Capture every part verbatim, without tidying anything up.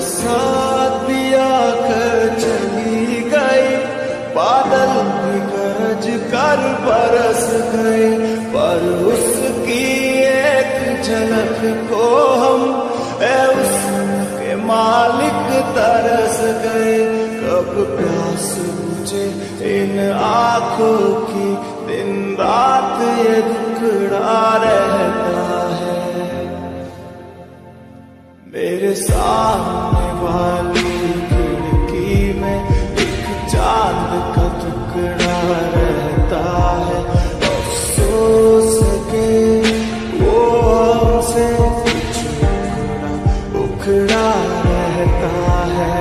साथ दिया कर चली गई, बादल भी गरज कर बरस गए, पर उसकी एक झलक को हम ए उसके मालिक तरस गए। कब प्यास बुझे इन आँखों की, दिन रात ये दुखड़ा रहता है। मेरे सामने वाली खिड़की में एक चांद का टुकड़ा रहता है। अफसोस के वो हमसे कुछ उखड़ा उखड़ा रहता है।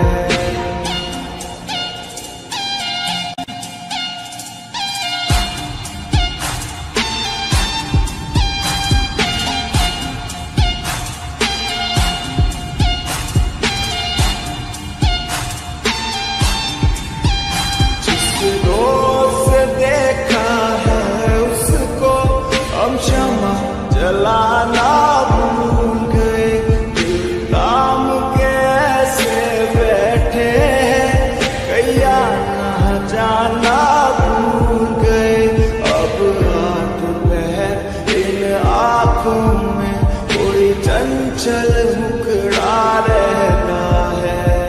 जलाना भूल गए, दिल काम के ऐसे बैठे हैं, कैया ना जाना भूल गए। अब रात पहर इन आँखों में कोई चंचल मुखड़ा रहता है।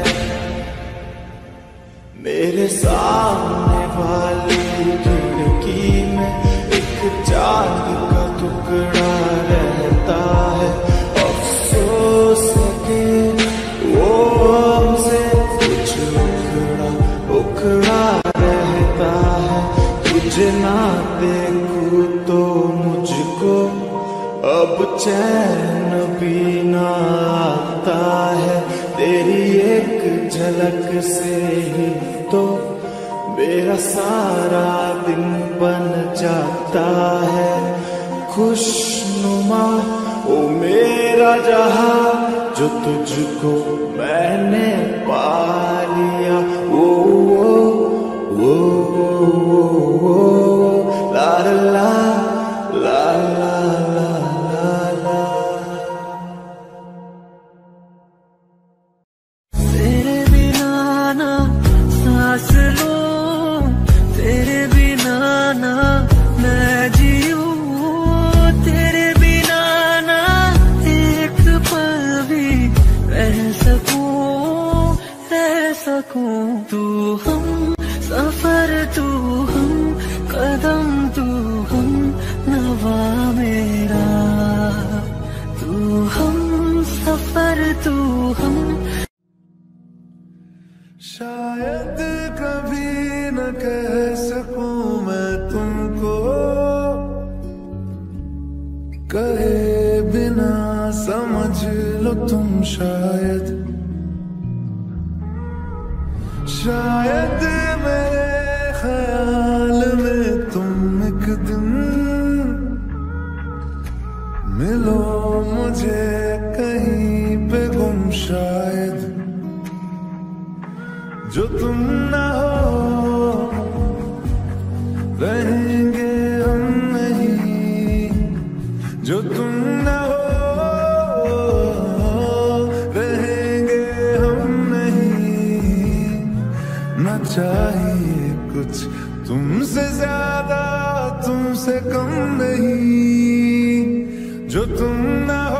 मेरे सामने वाली खिड़की में एक चांद का टुकड़ा रहता है। अफसोस के वो हमसे कुछ उखड़ा उखड़ा रहता है। तुझे ना देखूं तो मुझको अब चैन भी ना आता है। तेरी एक झलक से ही तो मेरा सारा दिन बन जाता है। खुशनुमा ओ मेरा जहां जो तुझको मैंने पा लिया। वो वो वो वो वो ला ला ला ला ला ला। तेरे बिना ना सांस लूं, तेरे बिना ना मैं जीऊं, तेरे बिना ना एक पल भी रह सकूं रह सकूं। तू हम सफर, तू हम कदम, तू हम नवा मेरा। तू हम सफर, तू हम। शायद कभी न कह सकूं मैं तुमको, कहे बिना समझ लो तुम शायद। शायद मेरे ख्याल में तुम एक दिन मिलो मुझे कहीं पे गुम शायद। जो तुम ना हो रहेंगे हम नहीं, जो तुम ना हो रहेंगे हम नहीं। ना चाहिए कुछ तुमसे ज्यादा, तुमसे कम नहीं। जो तुम ना हो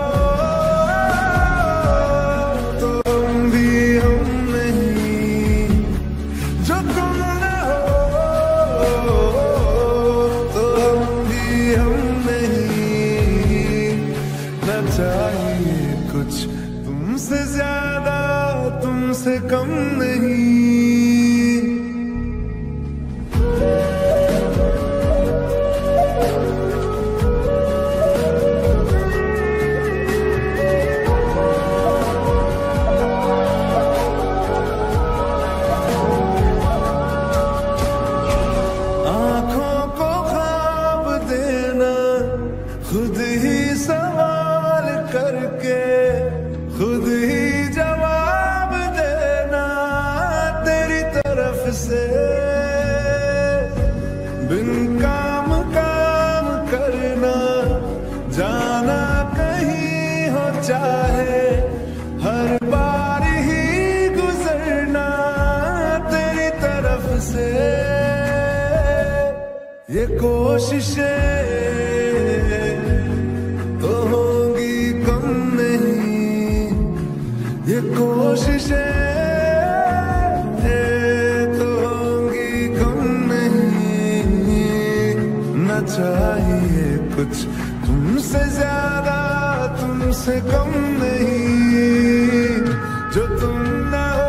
तुमसे ज्यादा, तुमसे कम नहीं। आँखों को ख्वाब देना, खुद ही सवाल करके खुद ही जवाब देना। तेरी तरफ से बिन काम काम करना, जाना कहीं हो चाहे हर बार ही ये कोशिशें तो होंगी कम नहीं, ये कोशिशें तो होंगी कम नहीं। न चाहिए कुछ तुमसे ज्यादा, तुमसे कम नहीं। जो तुम ना हो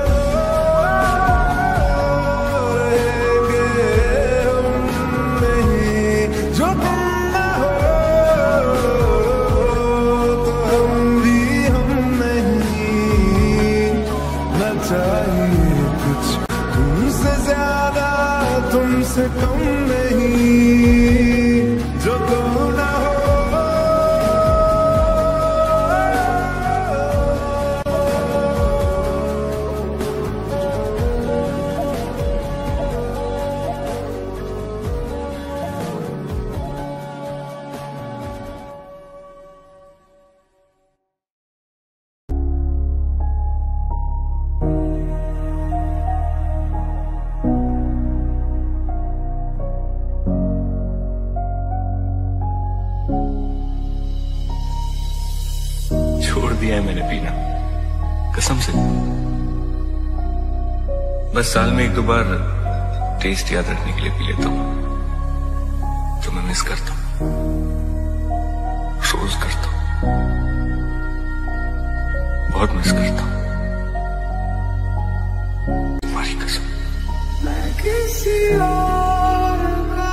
तुमसे कम नहीं, जो तुम ना हो। छोड़ दिया है मैंने पीना, कसम से। बस साल में एक दो बार टेस्ट याद रखने के लिए पी लेता हूं। तो मैं मिस करता हूं, रोज करता हूं, बहुत मिस करता हूं, तुम्हारी कसम। मैं किसी और का,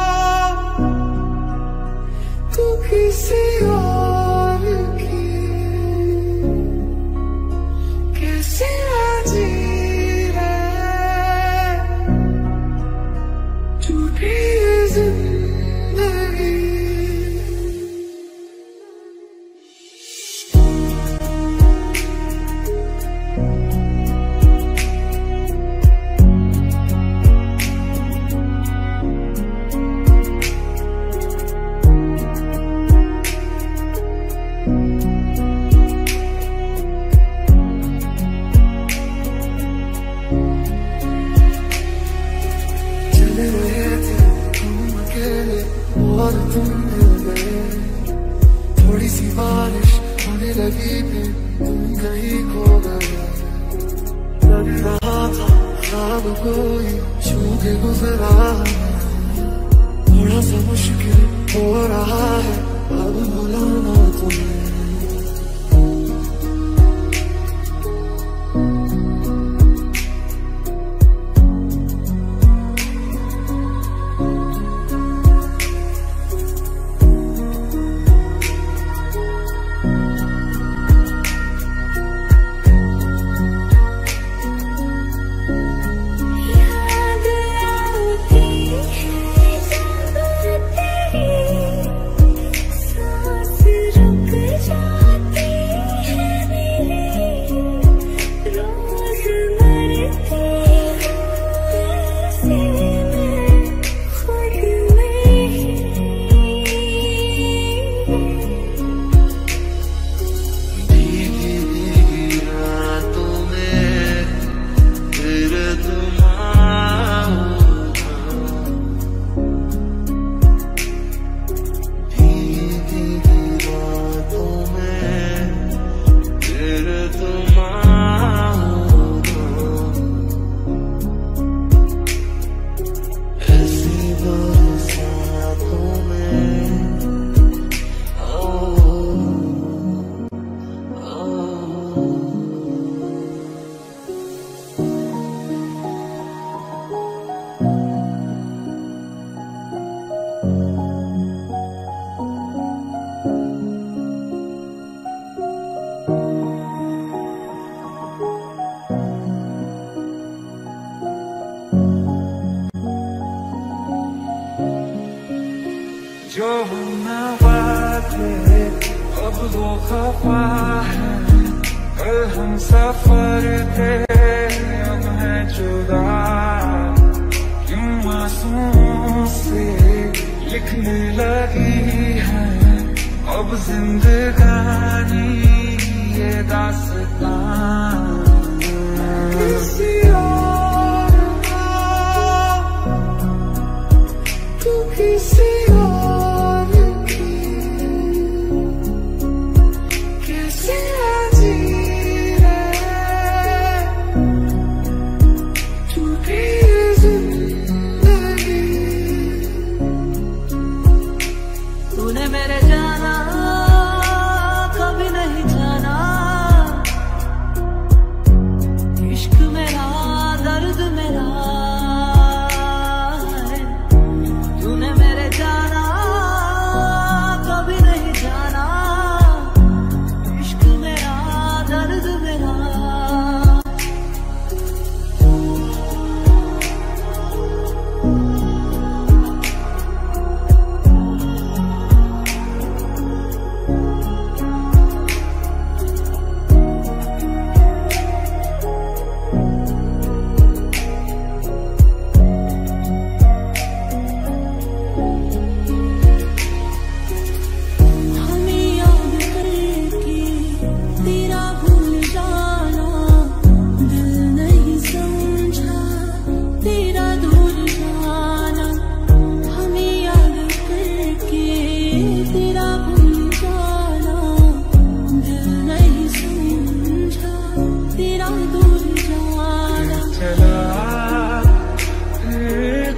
तू किसी और की, कैसे जी रहे झूठी जिंदगी। और तुम मिल गए, थोड़ी सी बारिश होने लगी, फिर तुम कहीं खो गए। लग रहा था ख्वाब कोई छू के गुजरा, थोड़ा सा मुश्किल हो रहा है अब बुलाना तुम्हें। जो हम नवा थे अब वो खफा है, कल हम सफर थे अब है जुदा। क्यों आंसुओं से लिखने लगी है अब जिंदगानी ये दास्तां। किसी और का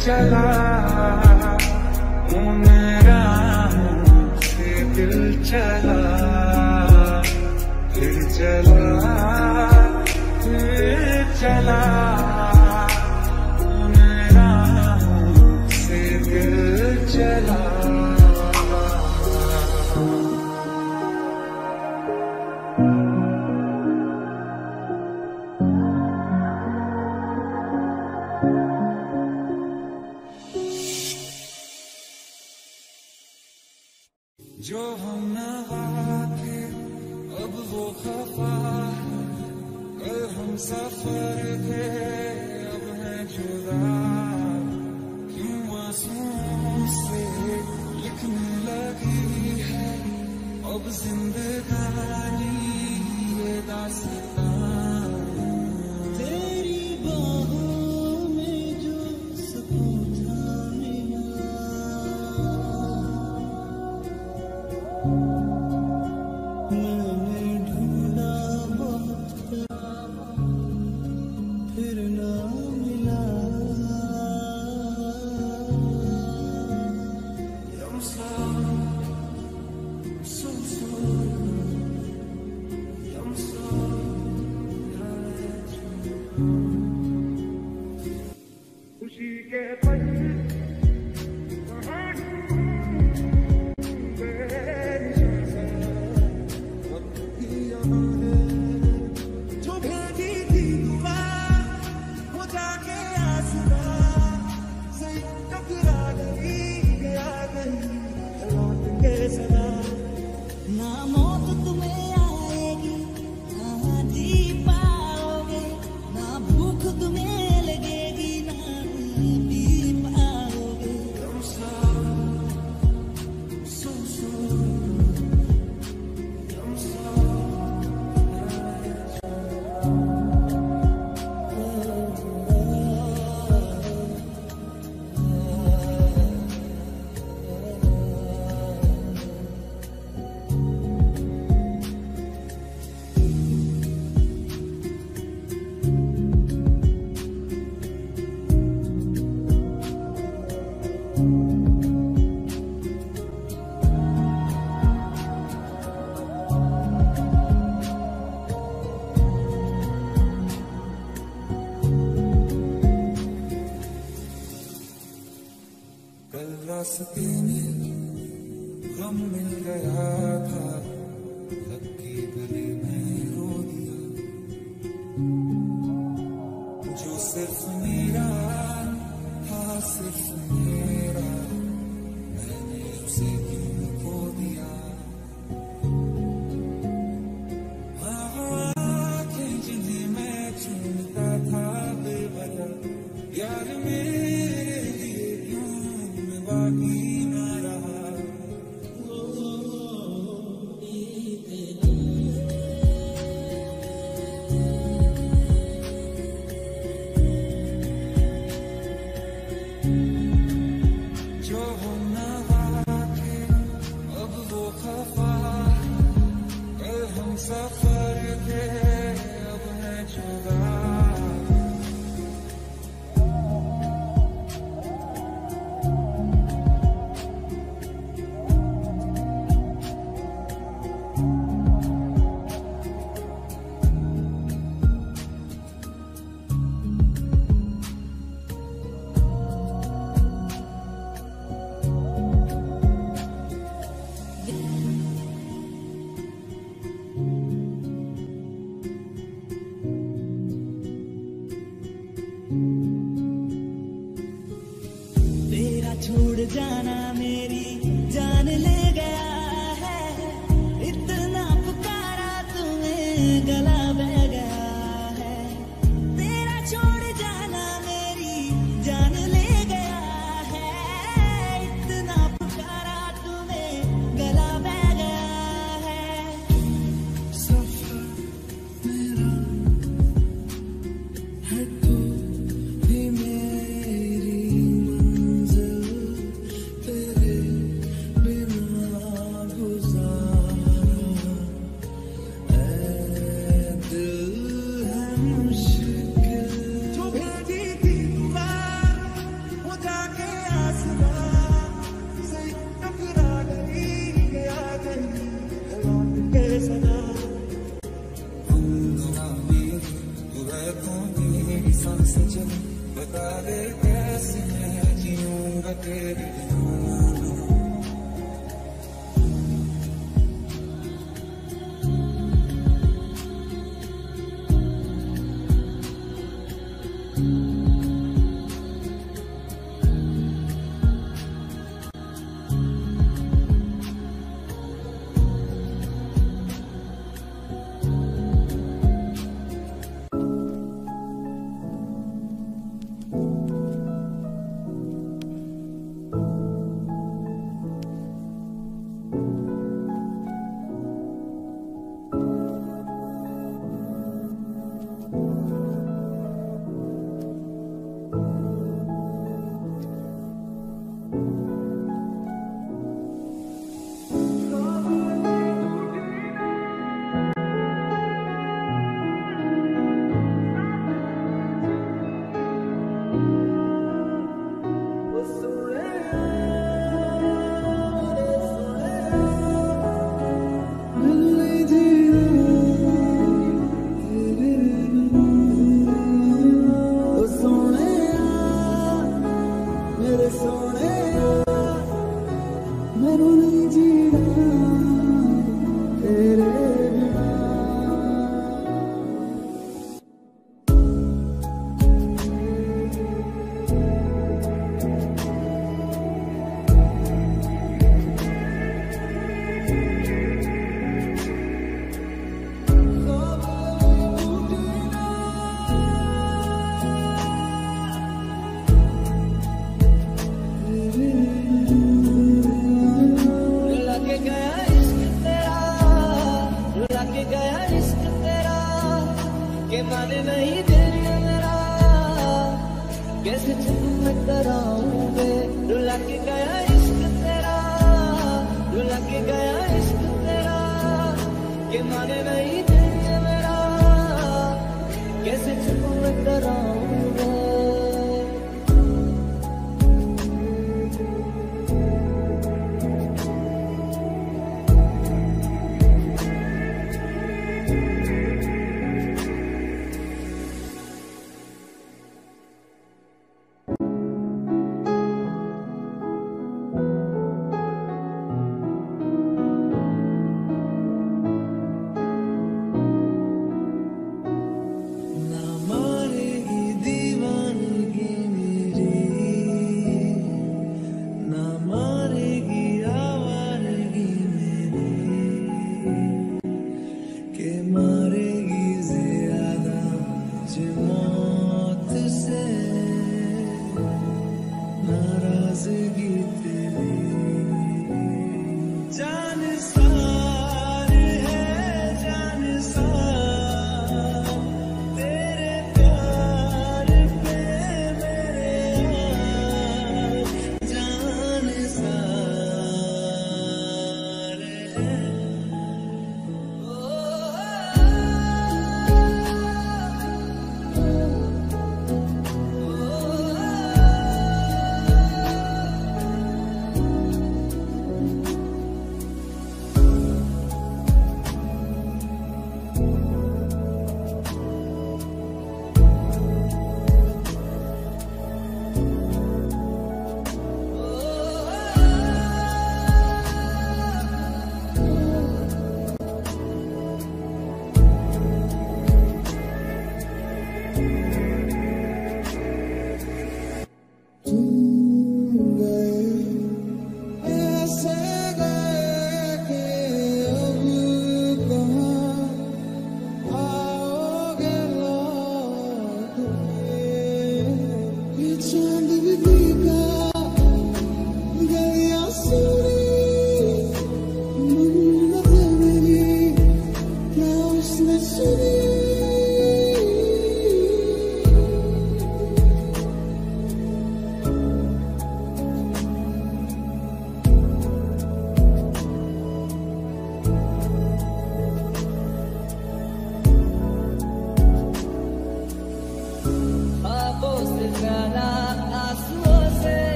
चला मेरा से दिल चला फिर चला फिर चला मेरा से दिल चला। जो हम नवा थे अब वो खफा है, कल हम सफर थे अब है जुदा, क्यों आंसुओं से लिखने लगी है अब जिंदगानी ये दास्तां। तेरी बाहों में जो सुकून था मैंने ढूंढा बहुत फिर ना मिला। I'm sorry, so sorry, I'm sorry, खुशी के पल जो भेजी थी दुआ वो जाके आसरा से टकरा गई गया गई लौट के सदा। ना मौत तुम्हें आएगी ना जी पाओगे, ना भूख तुम्हें लगेगी ना पी पाओगे। I'm sorry, so sorry, I'm sorry। कल रास्ते में गम मिल गया था, लकी गली में रो दिया, जो सिर्फ मेरा था सिर्फ मेरा, मैंने उसे क्यों खो दिया। आँखें जिन्हें मैं चूमता था बेवजह, यार मेरे लिए क्यों मैं बाकी ना रहा। जो हम नवा थे अब वो खफा है, कल हम सफर थे अब है जुदा। तेरा छोड़ जाना मेरी जान ले गया है, इतना पुकारा तुम्हें गला बह गया है। तेरा छोड़ जाना मेरी जान ले गया है, इतना पुकारा तुम्हें गला बह गया है। सफर मेरा है तो भी मेरी मंजिल तेरे बिना तेरे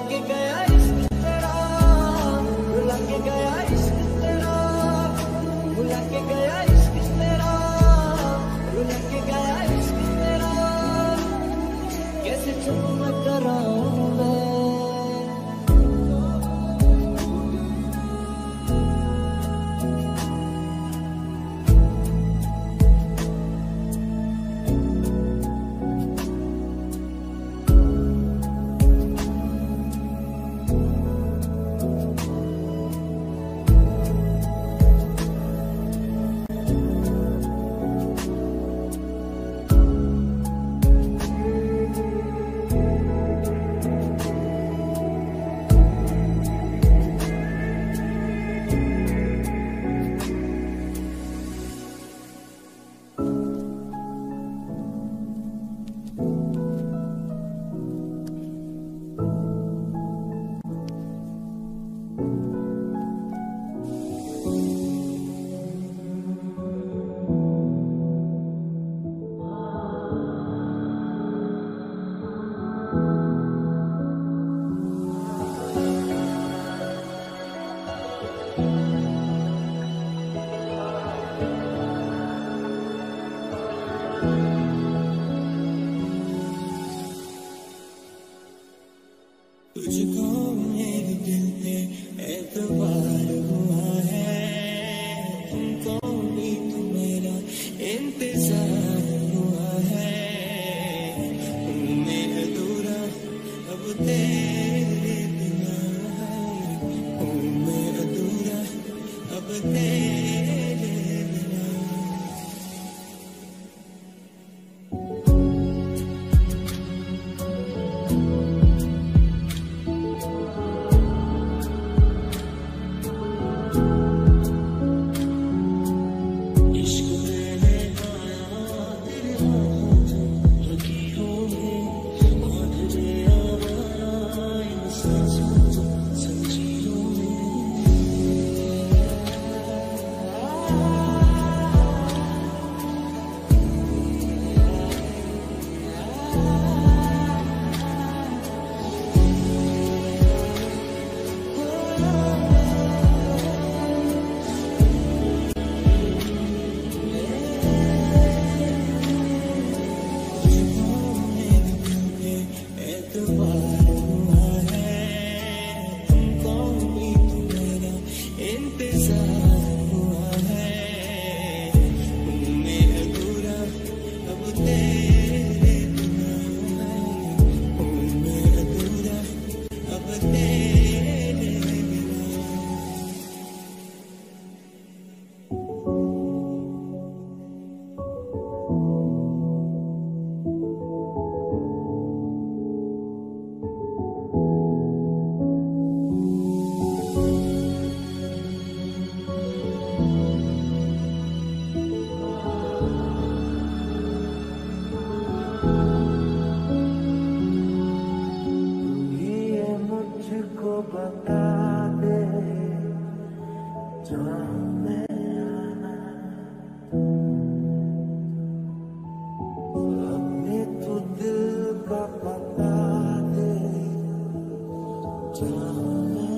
लग गया इश्क तेरा, लग गया इश्क तेरा, लग गया इश्क तेरा, लग गया इश्क तेरा, कैसे चुप मैं कराऊं मैं। तुझको मेरे दिल पे एतबार हुआ है, तुमको भी तो मेरा इंतजार हुआ है, हूँ मैं अधूरा अब तेरे बिना है, हूँ मैं अधूरा अब तेरे बिना। बता दे जहाँ मैं आना, अपने तो दिल का बता दे जहाँ मैं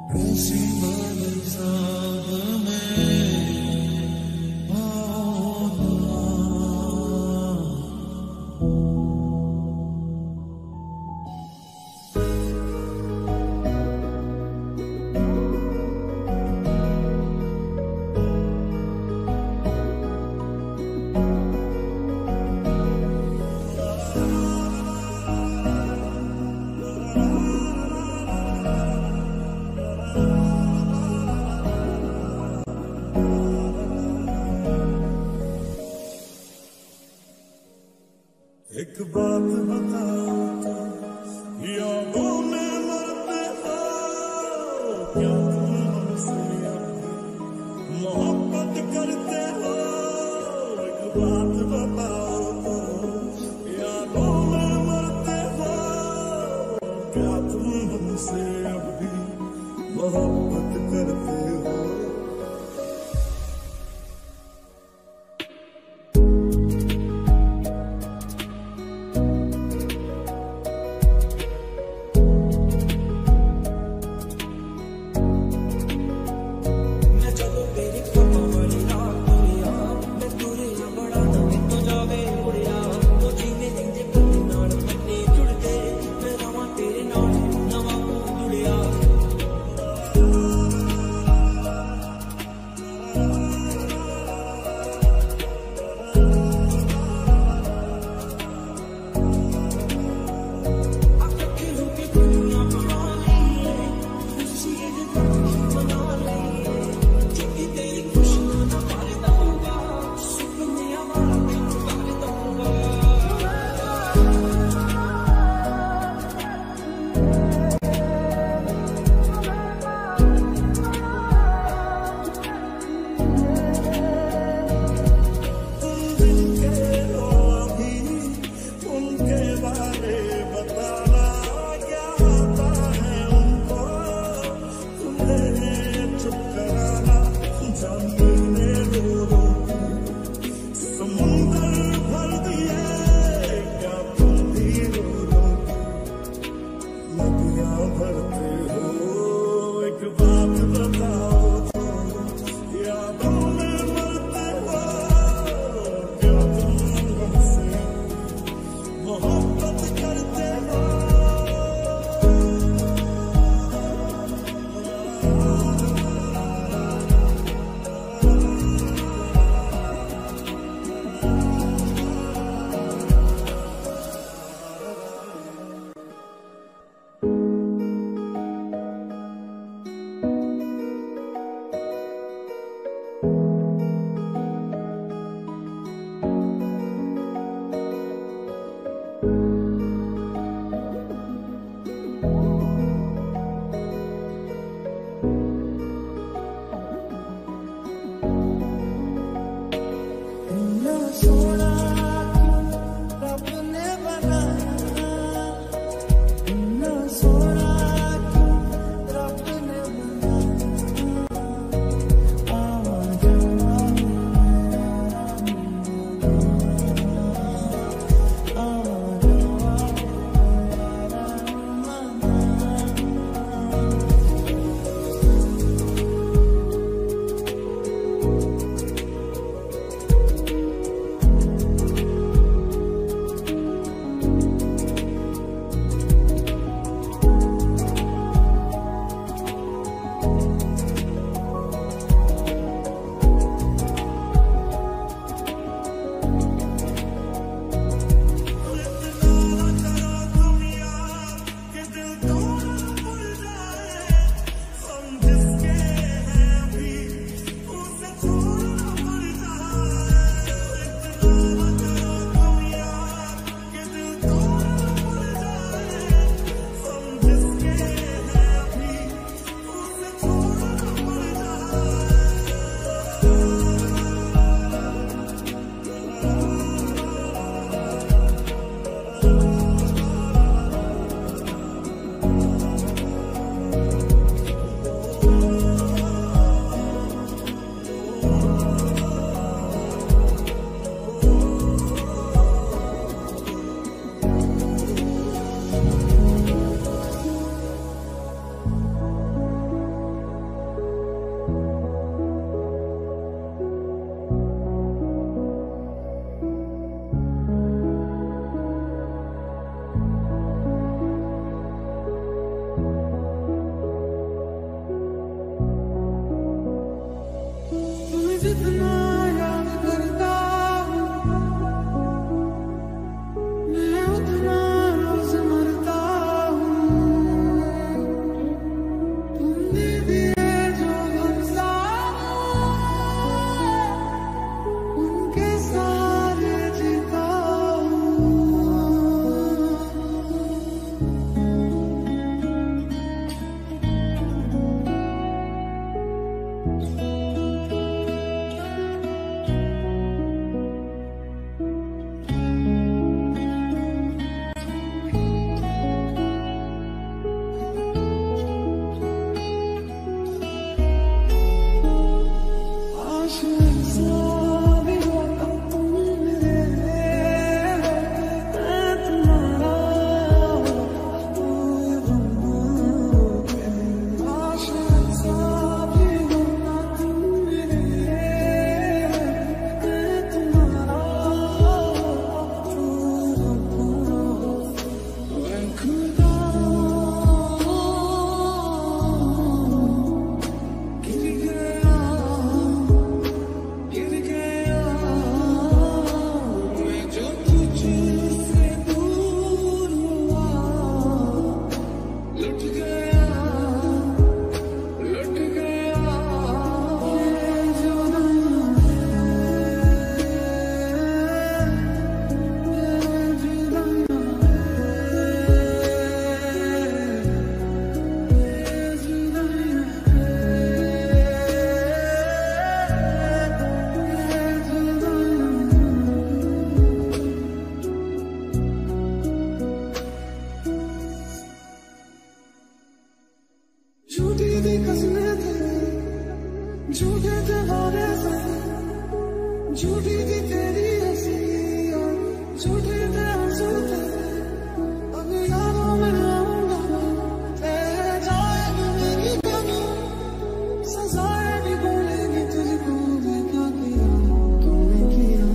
ऐसी मलज़ाब में आओ ना। एक बात बताओ तो, यादों में मरते हो क्या तुम हमसे मोहब्बत करते हो? एक बात बताओ तो, यादों में मरते हो क्या तुम हमसे अब भी मोहब्बत करते हो? जितना याद करता हूँ मैं उतना रोज मरता हूँ। तुमने दिए जो हमसाए उनके सारे जीता हूँ। झूठी थी कसमें थे झूठे थे वादे से झूठी थी तेरी हंसी और झूठे थे आंसू थे। अब यादों में आऊंगा तेरे जाएगी मेरी कमी सजाएं भी बोलेंगी तुझको मैं क्या किया तूने किया।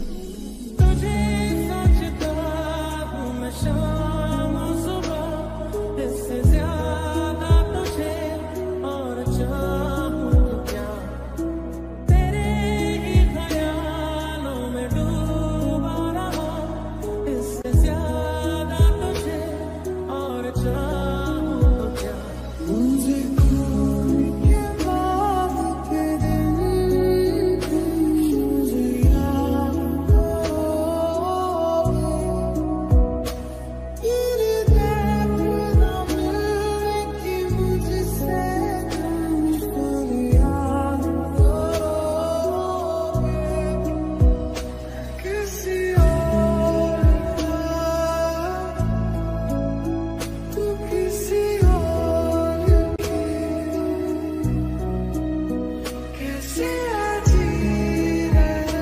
तुझे सोचता हूँ मैं शाम और सुबह इससे ज्यादा तुझे और चाहूँ तो क्या। तेरे ही ख्यालों में डूबा रहा इससे ज्यादा तुझे और चाहूँ तो क्या। मुझे खोने के बाद के दिन मुझे याद करोगे। तेरी बात ना मिलने की मुझसे तुम फरियाद करोगे। किसी और का तू किसी और की कैसे जी रहे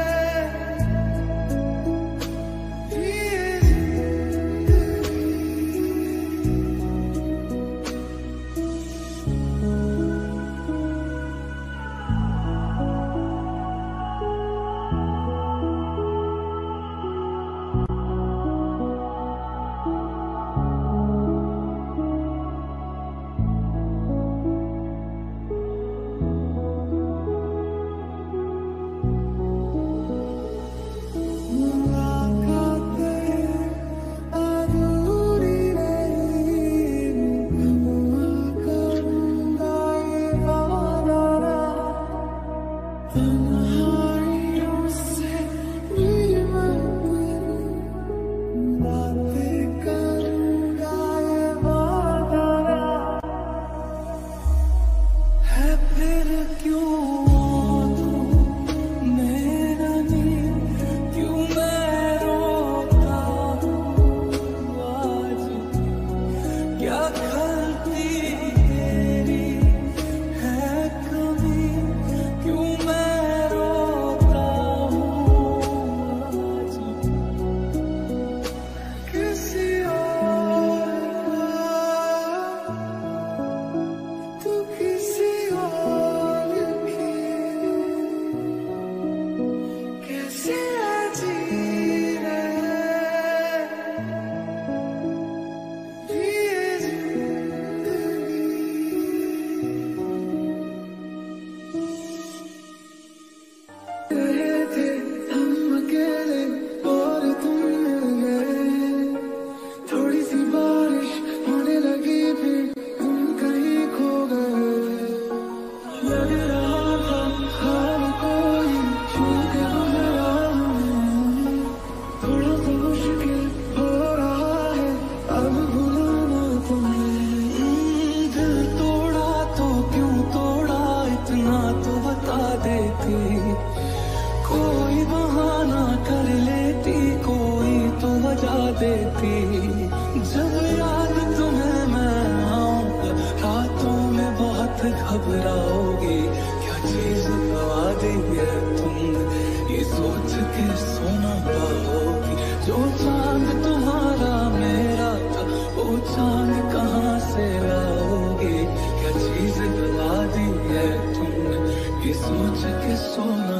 ये जिंदगी। मुलाकातें अधूरी रही मैं करूँगा ये वादा तन्हाइयों से भी मैं बातें करूँगा ये वादा है। फिर क्यों मेरा नींद क्यों मैं रोता हूँ आज क्या गलती तेरी है कभी क्यों मैं रोता हूँ आज। किसी और का तू किसी और की लग रहा था हर कोई छू के गुजरा हमें, थोड़ा सा मुश्किल हो रहा है अब भुलाना तुम्हें। दिल तोड़ा तो क्यों तोड़ा इतना तो बता देती, कोई बहाना कर लेती, कोई तो वजह देती। जब याद तुम्हें मैं आऊंगा रातों में बहुत घबराओगी, क्या चीज गवा दी है तुमने ये सोच के सोना पाओगी। जो चांद तुम्हारा मेरा था वो चांद कहाँ से लाओगी, क्या चीज गवा दी है तुमने ये सोच के सोना